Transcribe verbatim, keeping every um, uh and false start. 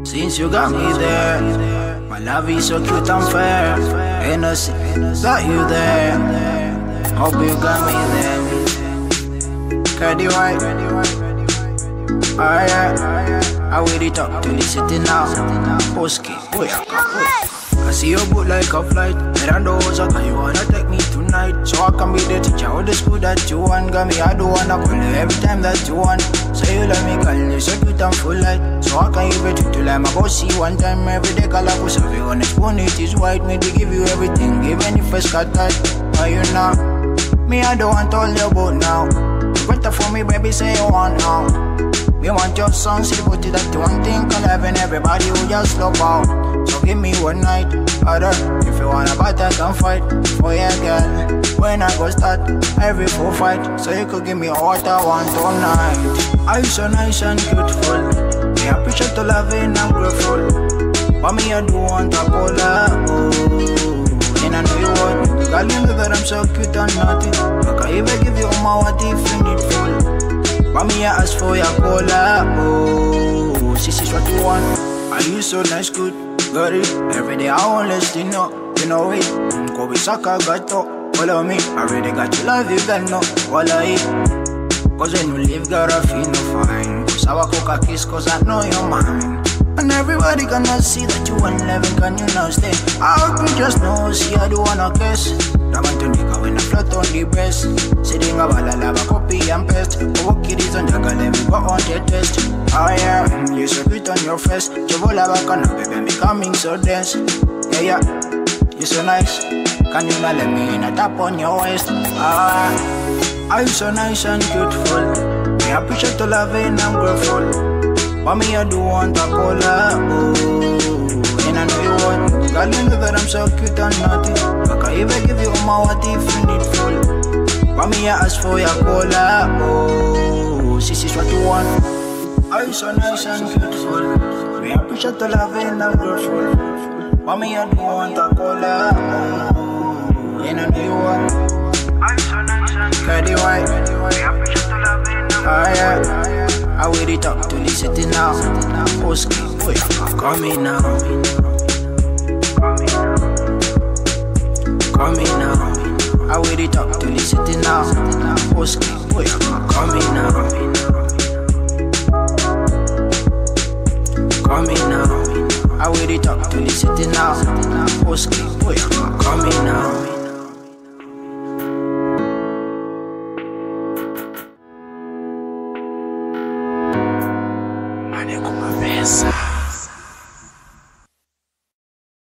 Since you got me there, my love is so cute and fair. Innocent, got you there. Hope you got me there. Cardi White, oh yeah. I wait it up to the city now. Posky, boy, I see your boat like a flight. And those are you wanna take me tonight. So I can be the teacher of the school that you want. Got me, I don't wanna call you every time that you want. Say you love me, girl, you so cute and full light. So I can even treat you like my bossy one time every day. Call I go serve you on the spoon, it is white. Me to give you everything, even if it's cut tight. Are you now? Me, I don't want all your boat now. Better for me, baby, say you want now. Me want your song, see the booty that you want. Think of having everybody who just love out. So give me one night, other. If you wanna fight, I can fight for your girl. When I go start every full fight, so you could give me what I want all night. Are you so nice and beautiful? Me appreciate the loving, I'm grateful. But me I do want a cola, oh. And I know you want me. Girl, you know that I'm so cute and naughty. I can even give you all my what if you need full. But me I ask for your cola, oh. This is what you want. Are you so nice, good, got it. Every day I want less, you know, you know it. Kobe Saka got to follow me. I really got you love, you got no, walla it. Cause when you leave, gotta feel no fine. Cause I walk a kiss, cause I know you're mine. And everybody gonna see that you want loving, can you now stay? I hope you just know, see I do wanna kiss. Raman to nigga when I float on the breast. Sitting a bala lava copy and paste. Over kiddies on jaga, let me go on the test. Oh yeah, you so cute on your face. Chovola bakana, baby, me coming so dense. Yeah, yeah, you so nice. Can you not let me in a tap on your waist? Ah, are you so nice and beautiful? Me appreciate the loving, I'm grateful. But me I do want a cola, oh. And I know you want me. Girl, you know that I'm so cute and naughty. I can even give you all my what if you need full. But me I ask for your cola, oh. This is what you want. Are you so nice and beautiful? Me appreciate the loving, I'm grateful. But me I do want a cola, oh. And I know you want me. Are you so nice and beautiful? Cardi White, me appreciate the loving, oh yeah. I wait it up to the city now. Posky, boy, call me now. Call me now. I wait it up to the city now. Posky, boy, call me now. Call me now. I wait it up to the city now. Posky, boy, call me now. Como pensa?